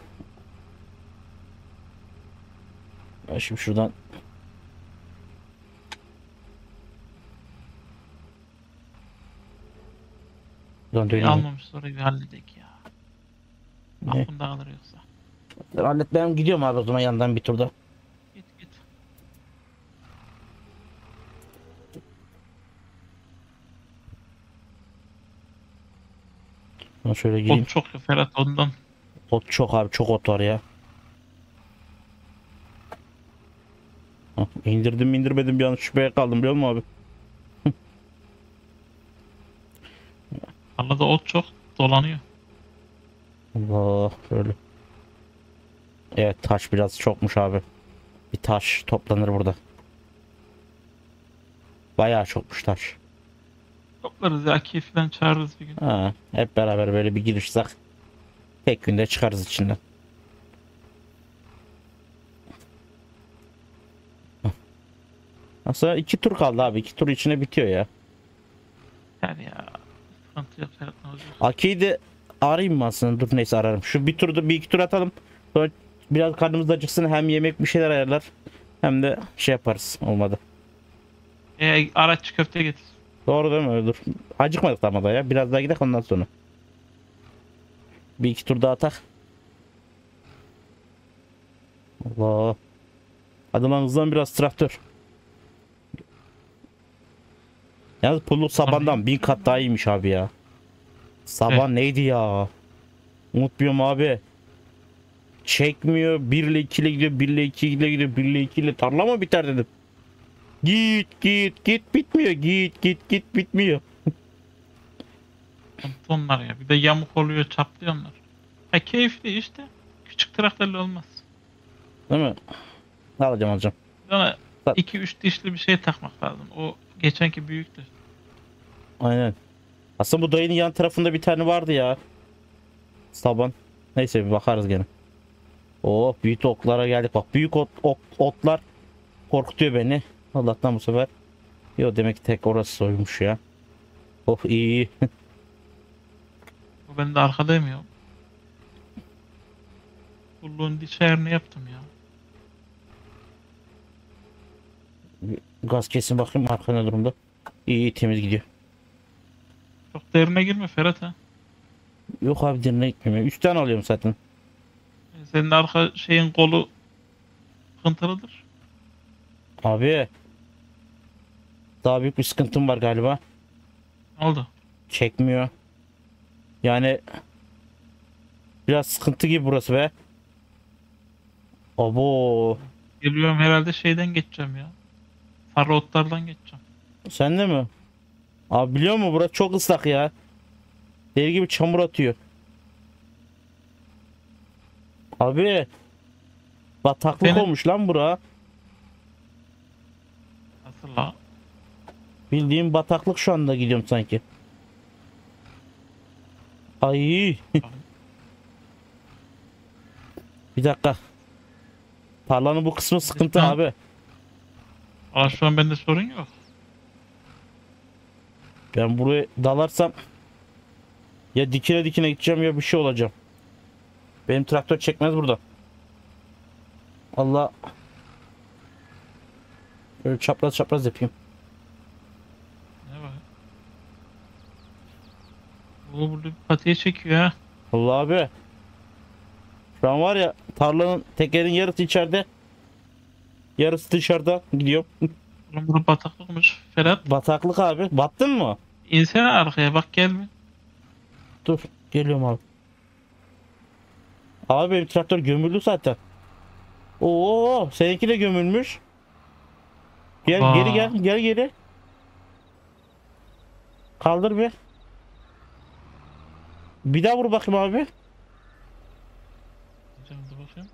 Ya şimdi şuradan Şuradan Bir döneyim. almamış orayı bir halledek ya. Ne? Aklında kalır yoksa. Hallet ben gidiyorum abi o zaman yandan bir turda. Git git. Ben şöyle gireyim. Ot çok ya Ferhat ondan. Ot çok abi çok ot var ya. Hah, indirdim mi indirmedim bir an şüpheye kaldım biliyor musun abi? Tarlada ot çok dolanıyor. Allah şöyle. Evet taş biraz çokmuş abi. Bir taş toplanır burada. Bayağı çokmuş taş. Toplarız ya Aki'yi falan çağırırız bir gün. Ha, hep beraber böyle bir girişsek tek günde çıkarız içinden. Aslında iki tur kaldı abi. İki tur içine bitiyor ya. Yani ya. Sıkıntı yok Ferhat ne olacak? Aki'yi de arayayım mı aslında? Dur neyse ararım. Şu bir turda bir iki tur atalım. Sonra biraz karnımız acıksın, hem yemek bir şeyler ayarlar hem de şey yaparız, olmadı. E, araç köfte getir. Doğru değil mi? Öyle dur. Acıkmadık da ama da ya. Biraz daha gidelim ondan sonra. Bir iki tur daha atak. Allah. Hadi lan hızlan biraz traktör. Yalnız pulluk sabandan bin kat daha iyiymiş abi ya. Saban neydi ya? Unutmuyorum abi. Çekmiyor. bir ile iki ile gidiyor. bir ile iki ile gidiyor. bir ile iki ile tarla mı biter dedim. Git git git bitmiyor. Git git git bitmiyor. Onlar ya. Bir de yamuk oluyor, çaplıyor onlar. Ha, keyifli işte. Küçük traktörle olmaz. Değil mi? Alacağım alacağım. Sana Bak. iki üç dişli bir şey takmak lazım. O geçenki büyüktü. Aynen. Aslında bu dayının yan tarafında bir tane vardı ya. Saban. Neyse bir bakarız gene. Oh, büyük oklara geldik. Bak büyük ot, ok, otlar korkutuyor beni. Allah'tan bu sefer. Yo, demek ki tek orası soymuş ya. Oh, iyi iyi. O ben de arkadayım ya. Kulluğun diş ayarını yaptım ya. Gaz kesin bakayım arka ne durumda. İyi, iyi temiz gidiyor. Çok derine girme Ferhat ha. Yok abi, derine gitmiyorum. üç tane alıyorum zaten. Senin arka şeyin kolu sıkıntılıdır. Abi. Daha büyük bir sıkıntım var galiba. Ne oldu? Çekmiyor. Yani biraz sıkıntı gibi burası be. Abo. Geliyorum herhalde şeyden geçeceğim ya. Sarı otlardan geçeceğim. Sen de mi? Abi biliyor musun, burası çok ıslak ya. Deli gibi çamur atıyor. Abi. Bataklık Benim- olmuş lan bura. Nasıl la? Bildiğim bataklık, şu anda gidiyorum sanki. Ay. Bir dakika. Tarlanın bu kısmı sıkıntı Lütfen. abi. Aa, şu an bende sorun yok. Ben buraya dalarsam ya dikine dikine gideceğim ya bir şey olacağım. Benim traktör çekmez burada. Allah. Böyle çapraz çapraz yapayım. Ne var? Bu burada bir patiye çekiyor ha. Allah abi. Şu an var ya, tarlanın tekerin yarısı içeride. Yarısı dışarıda gidiyor. Oğlum burada bataklıkmış. Ferhat, Bataklık abi. Battın mı? insene arkaya bak, gelme. Dur. Geliyorum abi. Abi benim traktör gömüldü zaten. Oo, seninki de gömülmüş. Gel Aa. geri gel. Gel geri. Kaldır bir. Bir daha vur bakayım abi. Canım da bakayım.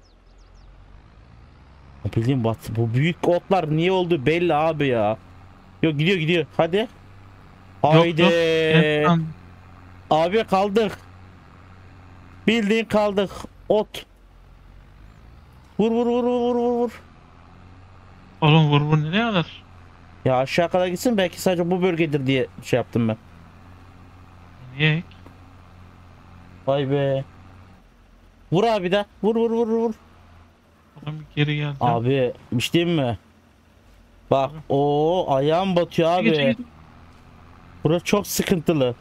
Bildiğin bat. Bu büyük otlar niye oldu belli abi ya. Yok, gidiyor gidiyor. Hadi. Haydi. Yok yok. En son- Abi kaldık. Bildiğin kaldık. Ot. Vur vur vur vur vur vur. Oğlum vur vur nereye kadar? Ya aşağı kadar gitsin, belki sadece bu bölgedir diye şey yaptım ben. Niye? Vay be. Vur abi de. Vur vur vur vur. Oğlum bir geri geldi. Abi bir şey diyeyim mi? Bak o ayağım batıyor Geç, abi. geç. Burası çok sıkıntılı.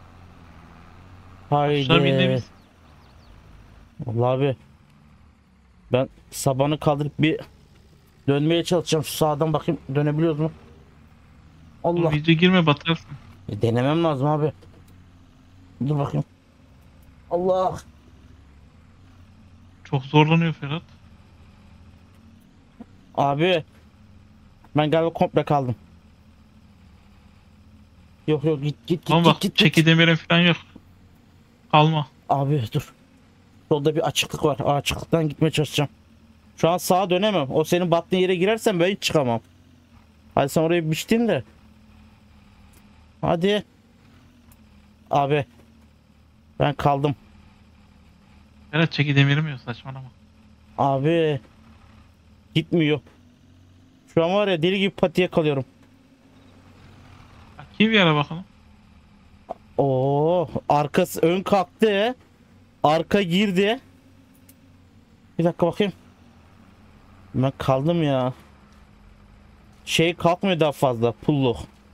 Aşağı bir de Haydi. biz. Vallahi abi. Ben sabanı kaldırıp bir dönmeye çalışacağım. Şu sağdan bakayım, dönebiliyoruz mu? Allah. Oğlum iyice girme, batarsın. E, denemem lazım abi. Dur bakayım. Allah. Çok zorlanıyor Ferhat. Abi. Ben galiba komple kaldım. Yok yok, git git git Ama git bak git. çeki git. demirin falan yok. Kalma. Abi dur. Solda bir açıklık var. O açıklıktan gitmeye çalışacağım. Şu an sağa dönemem. O senin battığın yere girersen ben hiç çıkamam. Hadi sen oraya biçtin de. Hadi. Abi. Ben kaldım. Ferhat çeki demirim yok, saçmalama. Abi. Gitmiyor. Şu an var ya, deli gibi patiye kalıyorum. Bakayım bir ara bakalım. Oo, arkası ön kalktı. Arka girdi. Bir dakika bakayım. Ben kaldım ya. Şey kalkmıyor daha fazla. Pulluk.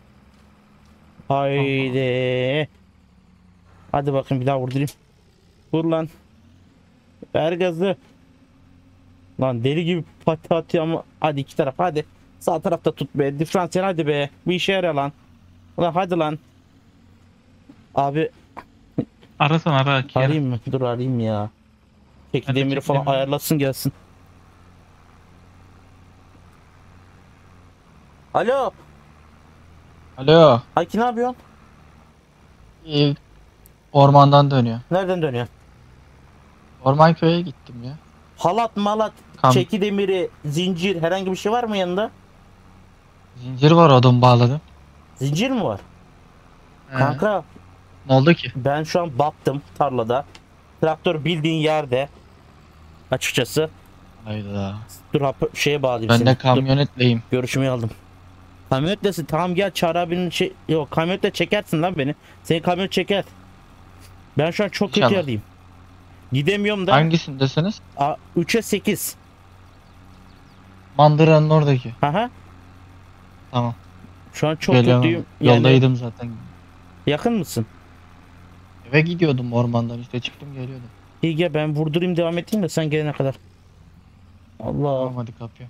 Haydi. Hadi bakayım bir daha vurdurayım. Vur lan. Ver gazı. Lan deli gibi pati atıyor ama hadi iki taraf hadi. Sağ tarafta tut be. Diferansiyel hadi be. Bir işe yarar lan. Lan hadi lan. Abi Arasan ara ki. arayayım mı? Dur arayayım ya. Peki Hadi demiri çek falan demiri. ayarlasın gelsin. Alo. Alo. Aki ne yapıyorsun? Ee, ormandan dönüyor. Nereden dönüyorsun? Orman köye gittim ya. Halat malat, Kam- çeki demiri, zincir herhangi bir şey var mı yanında? Zincir var, odun bağladım. Zincir mi var? He. Kanka Ne oldu ki? ben şu an battım tarlada. Traktör bildiğin yerde. Açıkçası. Hayda. Dur hap- şeye bağlayayım Ben seni. de Dur, kamyonetleyim. görüşümü aldım. Kamyonetlesin tamam gel Çağrı abinin şey yok kamyonetle çekersin lan beni. Seni kamyon çeker. Ben şu an çok kötü İnşallah. yerdeyim. Gidemiyorum da. Hangisindesiniz? A, üçe sekiz. Mandıra'nın oradaki. Aha. Tamam. Şu an çok Geliyorum. kötüyüm. Yani Yoldaydım zaten. yakın mısın? Eve gidiyordum, ormandan işte çıktım geliyordum. İyi gel ben vurdurayım devam edeyim de sen gelene kadar. Allah. Tamam hadi kapıya.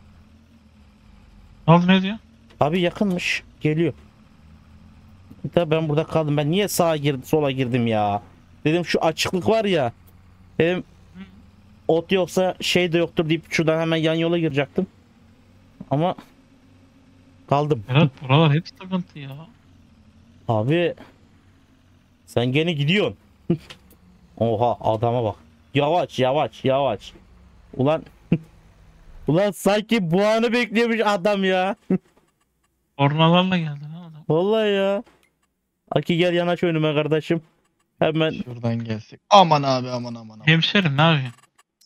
Ne oldu ne diyor? Abi yakınmış. Geliyor. Da ben burada kaldım. Ben niye sağa girdim, sola girdim ya? Dedim şu açıklık var ya. Dedim ot yoksa şey de yoktur deyip şuradan hemen yan yola girecektim. Ama kaldım. Berat buralar hep sıkıntı ya. Abi sen gene gidiyorsun. Oha adama bak. Yavaş yavaş yavaş. Ulan ulan sanki bu anı bekliyormuş adam ya. Ornalarla geldi lan adam. Vallahi ya. Aki gel yanaş önüme kardeşim. Hemen Şuradan gelsek. Aman abi aman aman aman. Hemşerim ne yapıyorsun?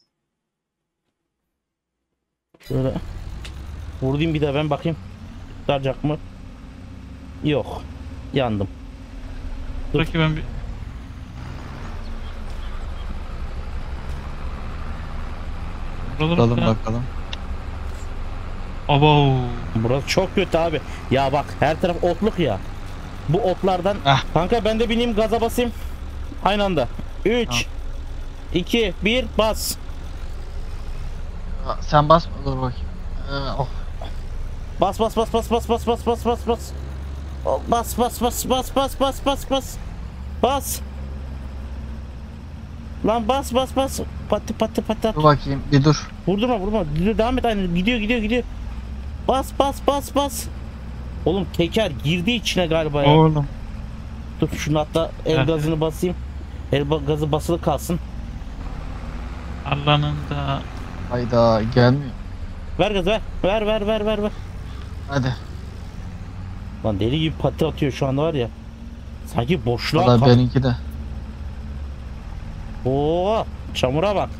şöyle vurdum bir de ben bakayım. Tutacak mı? Yok. Yandım. Dur. Peki ben bir... Buraları Bakalım falan- bakalım. Abo. Burası çok kötü abi. Ya bak her taraf otluk ya. Bu otlardan Ah. kanka ben de bineyim gaza basayım. Aynı anda. üç Tamam. iki bir bas. Aa, Sen basma, dur bakayım. Ee, oh. Bas bas bas bas bas bas bas bas bas bas. Oh, Bas bas bas bas bas bas bas bas. Bas. Lan bas bas bas. Pati pati pati. Dur bakayım bir dur. Vurdurma vurma. Gidiyor, devam et aynı. Gidiyor gidiyor gidiyor. Bas bas bas bas. Oğlum teker girdi içine galiba ya. Oğlum. Dur şunu hatta el Evet. gazını basayım. El ba- gazı basılı kalsın. Allah'ın da. Hayda gelmiyor. Ver gaz ver. Ver ver ver ver ver. Hadi. Lan deli gibi pati atıyor şu anda var ya. Sanki boşluğa Valla kal- benimki de. Oo, çamura bak.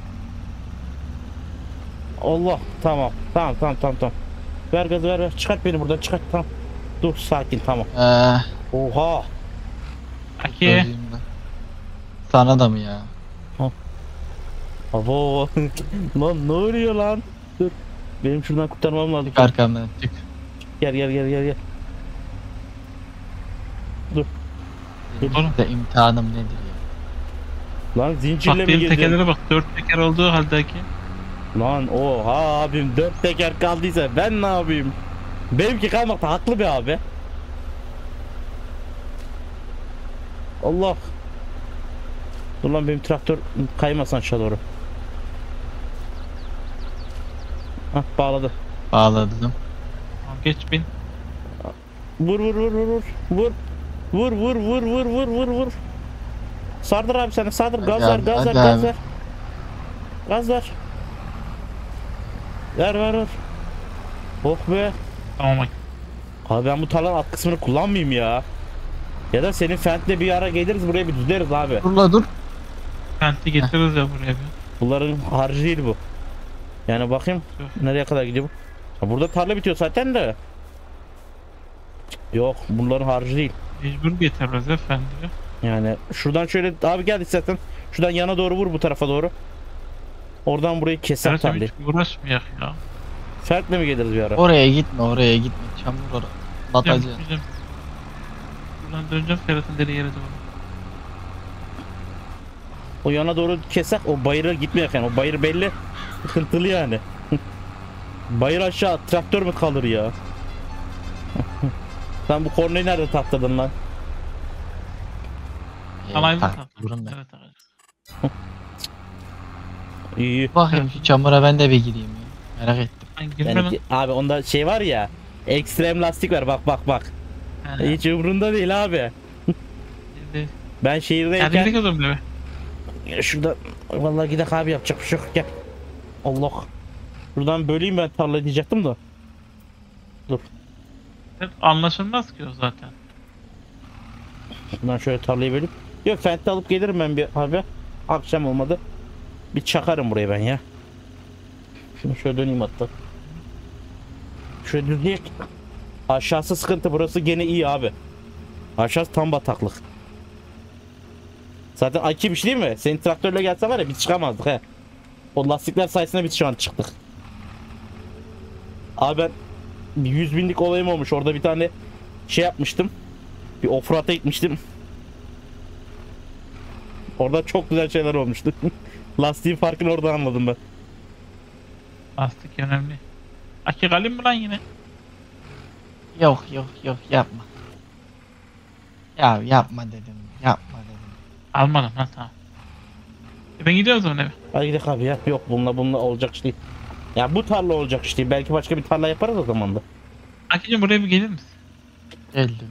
Allah tamam tamam tamam tamam tamam. Ver gazı ver ver. Çıkart beni buradan çıkart tamam. Dur sakin tamam. Ee, Oha. Aki. gözlüğüm de. Sana da mı ya? Abo. Lan ne oluyor lan? Dur. Benim şuradan kurtarmam lazım. Çık arkamdan çık. Gel gel gel gel gel. Oğlum. Benim de imtihanım nedir ya? Lan Bak zincirle mi benim girdin? tekerlere bak. Dört teker olduğu haldeki. Lan oha abim dört teker kaldıysa ben ne yapayım? Benimki kalmakta haklı bir abi. Allah. Dur lan benim traktör kaymasın aşağı doğru. Hah bağladı. Bağladım. Tamam, geç bin. Vur vur vur vur vur. Vur. Vur vur vur vur vur vur vur. Sardır abi sen de sardır. Gaz Hadi ver abi, gaz ver hadi gaz abi. ver. Gaz ver. Ver ver ver. Oh be. Tamam bak. Abi ben bu tarlanın alt kısmını kullanmayayım ya. Ya da senin Fent'le bir ara geliriz buraya bir düzleriz abi. Dur la dur. Kenti getiririz ya buraya bir. Bunların harcı değil bu. Yani bakayım nereye kadar gidiyor bu. Ha, burada tarla bitiyor zaten de. Yok bunların harcı değil. Mecbur getiririz efendim. Yani şuradan şöyle abi gel istersen. Şuradan yana doğru vur bu tarafa doğru. Oradan burayı keser Serhat'ım tarlayı. hiç uğraşmayak ya. Fert'le mi geliriz bir ara? Oraya gitme, oraya gitme. Çamur oraya. Gideceğim, Batacı. gideceğim. Buradan döneceğim Ferhat'ın dediği yere doğru. O yana doğru kesek o bayıra gitmeyek yani. O bayır belli. Sıkıntılı yani. Bayır aşağı traktör mü kalır ya? Sen bu kornayı nerede taktırdın lan? Alayım mı? tak, durun ben. Evet takacağım. İyi. Bakayım şu çamura ben de bir gireyim ya. Merak ettim. Ben girme Yani lan. ki- abi onda şey var ya. Ekstrem lastik var bak bak bak. Ha, Hiç umurunda değil abi. girdi. Ben Hadi şehirdeyken gidelim o zaman eve. şurada vallahi gidek abi yapacak bir şey yok gel. Allah. Buradan böleyim ben tarla diyecektim de. Dur. Evet, anlaşılmaz ki o zaten. Buradan şöyle tarlayı bölüp. Yok fente alıp gelirim ben bir abi. Akşam olmadı. Bir çakarım buraya ben ya. Şunu şöyle döneyim hatta. Şöyle düzleyek. Aşağısı sıkıntı, burası gene iyi abi. Aşağısı tam bataklık. Zaten aki bir şey değil mi? Senin traktörle gelse var ya biz çıkamazdık he. O lastikler sayesinde biz şu an çıktık. Abi ben bir yüz binlik olayım olmuş. Orada bir tane şey yapmıştım. Bir offroad'a gitmiştim. Orada çok güzel şeyler olmuştu. Lastiğin farkını orada anladım ben. Lastik önemli. Akik alayım mı lan yine? Yok yok yok yapma. Ya yapma dedim. Yapma dedim. Almadım ha tamam. E ben gidiyorum o zaman eve. Hadi gidelim abi ya. Yok bununla bununla olacak iş değil. Ya bu tarla olacak iş değil. Belki başka bir tarla yaparız o zaman da. Akicim buraya bir gelir misin? Geldim.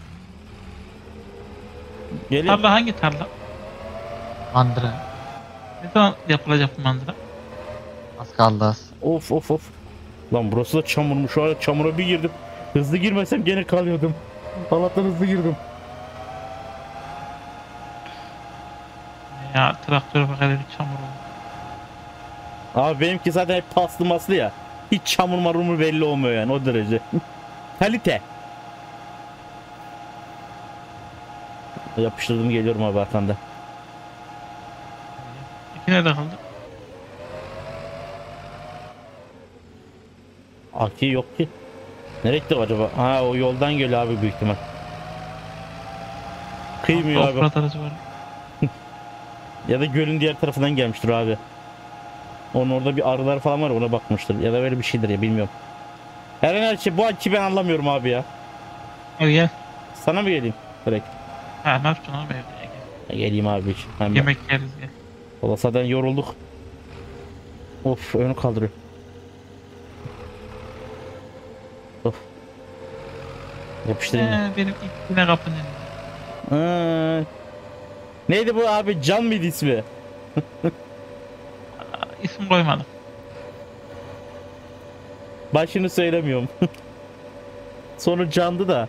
Gelin. Tarla hangi tarla? Mandıra. Ne zaman yapılacak bu mandıra? Az kaldı az. Of of of. Lan burası da çamurmuş. Şu an çamura bir girdim. Hızlı girmesem gene kalıyordum. Allah'tan hızlı girdim. Ya traktör bak hele bir çamur oldu. Abi benimki zaten hep paslı maslı ya. Hiç çamur marumur belli olmuyor yani o derece. Kalite. Yapıştırdım geliyorum abi arkanda. İki nerede kaldı? Aki yok ki. Nereye gitti acaba? Ha o yoldan geliyor abi büyük ihtimal. Kıymıyor abi. Offroad aracı var. Ya da gölün diğer tarafından gelmiştir abi. Onun orada bir arılar falan var ona bakmıştır. Ya da böyle bir şeydir ya bilmiyorum. Her şey bu aki ben anlamıyorum abi ya. Gel gel. Sana mı geleyim? Direkt. Ha ne yapacaksın abi evde ya, gel. Ya geleyim abi. Hem Yemek yeriz gel. Valla zaten yorulduk. Of önü kaldırıyor. Of. Yapıştırayım. Ee, benim ilk yine kapının önünde. Aa, neydi bu abi? Can mıydı ismi? Aa, İsim koymadım. Başını söylemiyorum. Sonu candı da.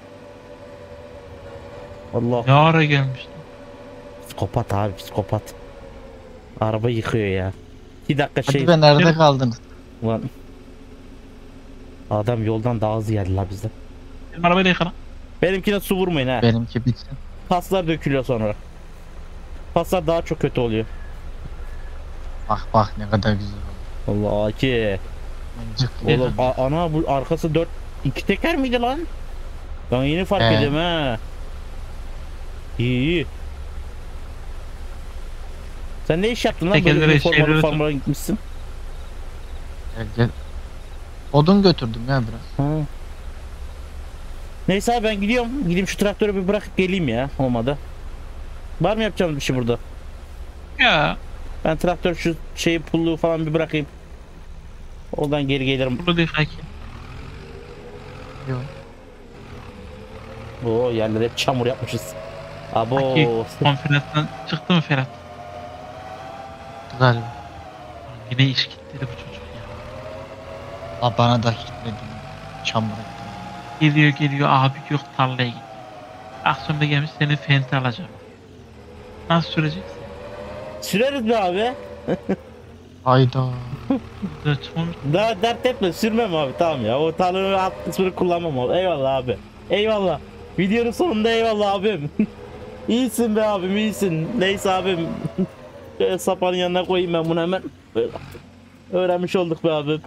Allah. Ne ara gelmiştim. Psikopat abi psikopat. Araba yıkıyor ya. Bir dakika Hadi şey. be nerede Benim- kaldınız? Ulan. Adam yoldan daha hızlı geldi la bizden. Benim arabayı da yıkala. Benimkine su vurmayın ha. Benimki bitsin. Paslar dökülüyor sonra. Paslar daha çok kötü oluyor. Bak bak ne kadar güzel oldu. Allah ki. Mıncık Oğlum a- ana bu arkası dört iki teker miydi lan? Ben yeni fark He. ediyorum ha. İyi iyi. Sen ne iş yaptın lan böyle Tekerlere, üniformalı şeylere formlara gitmişsin? Gel gel. Odun götürdüm ya biraz. Ha. Neyse abi ben gidiyorum. Gideyim şu traktörü bir bırakıp geleyim ya. Olmadı. Var mı yapacağımız bir şey burada? Ya Ben traktör şu şeyi pulluğu falan bir bırakayım. Oradan geri gelirim. burada değil Haki. Yok. Oo yerlere hep çamur yapmışız. Abo. Haki konferanstan çıktı mı Ferhat? Galiba. Yine iş gitti bu çocuk ya. La bana da gitmedi. Çamur ettim. Geliyor geliyor abi yok tarlaya gitti. Akşam da gelmiş senin fente alacağım. Nasıl süreceksin? Süreriz be abi. Hayda. Burada çıkmamış. Daha dert etme sürmem abi tamam ya. O tarlanın alt kısmını kullanmam abi. Eyvallah abi. Eyvallah. Videonun sonunda eyvallah abim. İyisin be abim, iyisin. Neyse abim. Şöyle sapanın yanına koyayım ben bunu hemen. Böyle. Öğrenmiş olduk be abim.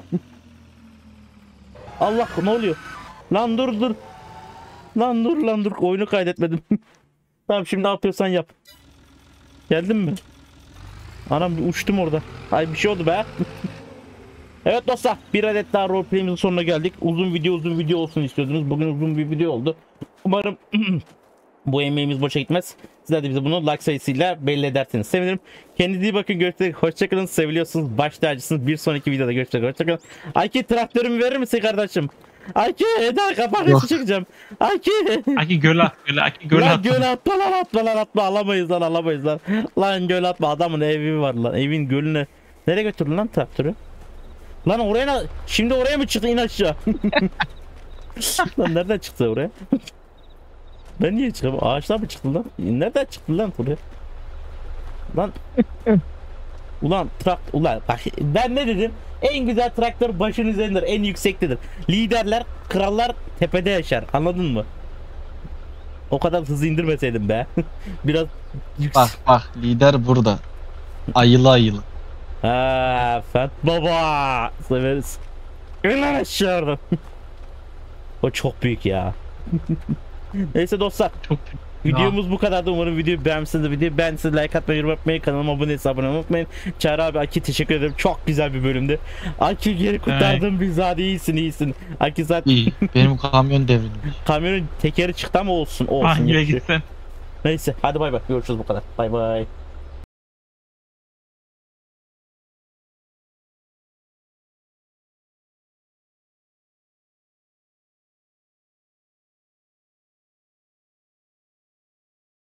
Allah, ne oluyor? Lan dur dur. Lan dur lan dur. Oyunu kaydetmedim. Tamam, şimdi ne yapıyorsan yap. Geldin mi? Anam, bir uçtum orada. Ay, bir şey oldu be. Evet dostlar, bir adet daha roleplay'imizin sonuna geldik. Uzun video uzun video olsun istiyordunuz. Bugün uzun bir video oldu. Umarım bu emeğimiz boşa gitmez. Sizler de bize bunu like sayısıyla belli ederseniz sevinirim. Kendinize iyi bakın. Görüşürüz. Hoşçakalın. Seviliyorsunuz. Baş tacısınız. Bir sonraki videoda görüşürüz. Hoşçakalın. Ayki, traktörümü verir misin kardeşim? Ayki, daha kapak Yok. çekeceğim. Ayki. Aki göl at göl. Aki göl Lan at. göl atma lan, atma lan, atma, alamayız lan, alamayız lan. Lan göl atma, adamın evi var lan, evin gölüne. Nereye götürdün lan traktörü? Lan oraya na- şimdi oraya mı çıktı, in aşağı. Lan nereden çıktı oraya? Ben niye çıktım? Ağaçtan mı çıktı lan? Nereden çıktı lan buraya? Lan. Ulan trakt ulan bak, ben ne dedim? En güzel traktör başın üzerindedir, en yüksektedir. Liderler, krallar tepede yaşar. Anladın mı? O kadar hızlı indirmeseydim be. Biraz yüksek. Bak bak lider burada. Ayılı ayılı. Ha, Fat Baba severiz. İn lan aşağı oradan. O çok büyük ya. Neyse dostlar, Çok videomuz bu kadardı. Umarım videoyu beğenmişsinizdir. Videoyu beğendiyseniz like atmayı, yorum yapmayı, kanalıma abone değilseniz abone olmayı unutmayın. Çağrı abi, Aki teşekkür ederim. Çok güzel bir bölümdü. Aki, geri kurtardın bizi, hadi iyisin iyisin. Aki zaten İyi. Benim kamyon devrilmiş. kamyonun tekeri çıktı ama olsun olsun. Hangiye yapacak. gitsen. Neyse hadi bay bay, görüşürüz bu kadar. Bay bay.